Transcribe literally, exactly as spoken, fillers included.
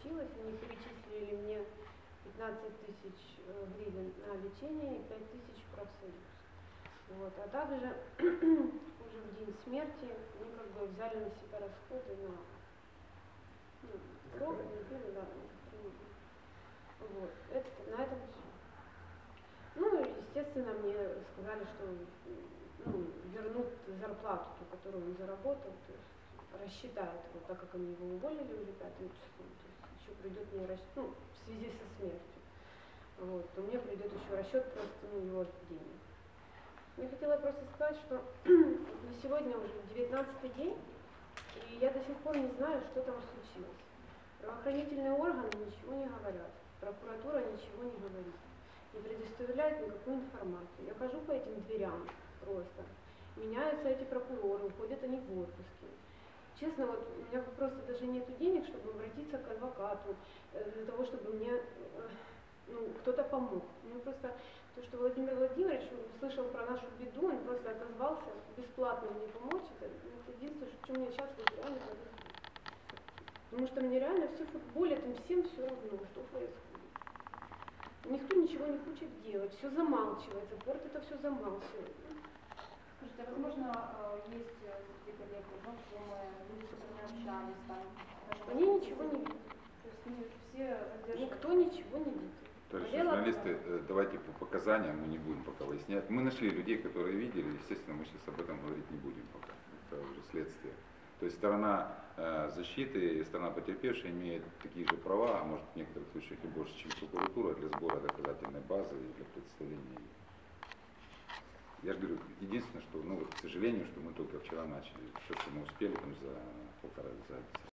случилось. Они перечислили мне пятнадцать тысяч гривен на лечение и пять тысяч в профсоюз. Вот. А также уже в день смерти они как бы взяли на себя расходы на ну, гроб, неделю, да, вот. Это, на этом все. Ну, естественно, мне сказали, что ну, вернут зарплату, ту, которую он заработал, то есть рассчитают его, так как они его уволили уже пятым числом, то есть еще придет мне расчет, ну, в связи со смертью, вот, то мне придет еще расчет просто ну, его денег. Я хотела просто сказать, что на сегодня уже девятнадцатый день, и я до сих пор не знаю, что там случилось. Правоохранительные органы ничего не говорят, прокуратура ничего не говорит, не предоставляет никакую информацию. Я хожу по этим дверям просто, меняются эти прокуроры, уходят они в отпуске. Честно, вот у меня просто даже нет денег, чтобы обратиться к адвокату, для того, чтобы мне ну, кто-то помог. Ну, просто то, что Владимир Владимирович услышал про нашу беду, он просто отозвался бесплатно мне помочь. Это, это единственное, что мне сейчас вот реально повезло. Потому что мне реально все футболят, им всем все равно, что происходит. Никто ничего не хочет делать, все замалчивается, порт это все замалчивает. Скажите, а возможно, есть среди коллег знакомые, люди, с которыми общались там? Они ничего не видят. То есть не все Никто ничего не видит. То есть журналисты, давайте по показаниям мы не будем пока выяснять. Мы нашли людей, которые видели, естественно, мы сейчас об этом говорить не будем пока. Это уже следствие. То есть сторона э, защиты и сторона потерпевшей имеет такие же права, а может в некоторых случаях и больше, чем прокуратура, для сбора доказательной базы и для представления ее. Я же говорю, единственное, что, ну вот, к сожалению, что мы только вчера начали. Все, что мы успели там за полтора, за